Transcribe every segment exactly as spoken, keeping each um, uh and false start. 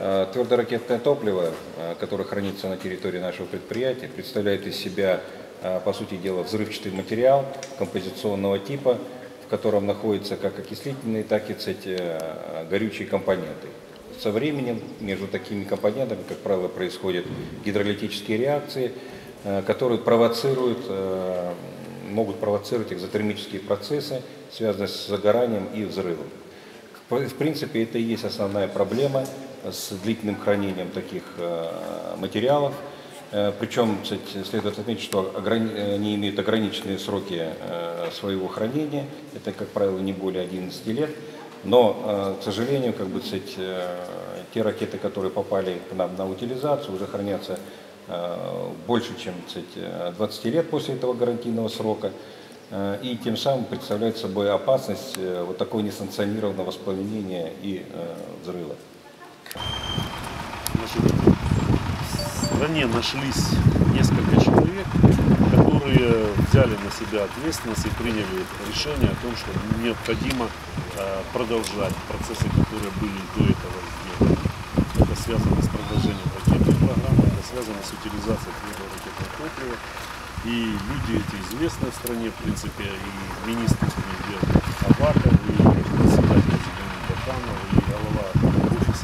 Твердоракетное топливо, которое хранится на территории нашего предприятия, представляет из себя, по сути дела, взрывчатый материал композиционного типа, в котором находятся как окислительные, так и, кстати, горючие компоненты. Со временем между такими компонентами, как правило, происходят гидролитические реакции, которые провоцируют, могут провоцировать экзотермические процессы, связанные с загоранием и взрывом. В принципе, это и есть основная проблема с длительным хранением таких материалов. Причем, кстати, следует отметить, что они имеют ограниченные сроки своего хранения. Это, как правило, не более одиннадцати лет. Но, к сожалению, как бы, кстати, те ракеты, которые попали к нам на утилизацию, уже хранятся больше, чем, кстати, двадцати лет после этого гарантийного срока. И тем самым представляют собой опасность вот такого несанкционированного воспламенения и взрыва. Значит, в стране нашлись несколько человек, которые взяли на себя ответственность и приняли решение о том, что необходимо продолжать процессы, которые были до этого сделаны. Это связано с продолжением ракетной программы, это связано с утилизацией твердоракетного топлива. И люди эти известны в стране, в принципе, и министр Аваков, и председатель Баканов, и голова офиса,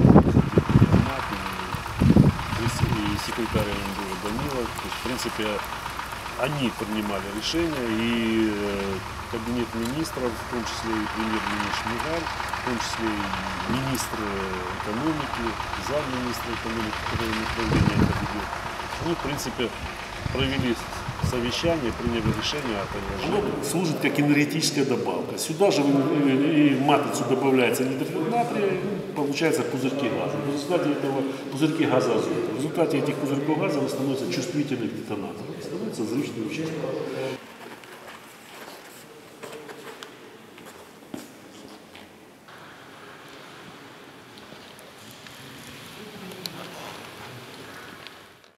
и секретарь Данилов. То есть, в принципе, они принимали решения, и кабинет министров, в том числе и премьер-министр Шмигаль, в том числе и министр экономики, замминистра экономики, который направление это ведет, они, в принципе, провели совещание, приняли решение о предложении. Оно служит как энергетическая добавка. Сюда же и в матрицу добавляется нитрофиль натрия, получается пузырьки газа. В результате этого пузырьки газа азота. В результате этих пузырьков газа становятся чувствительны к детонатору, становятся взрывчатыми веществами.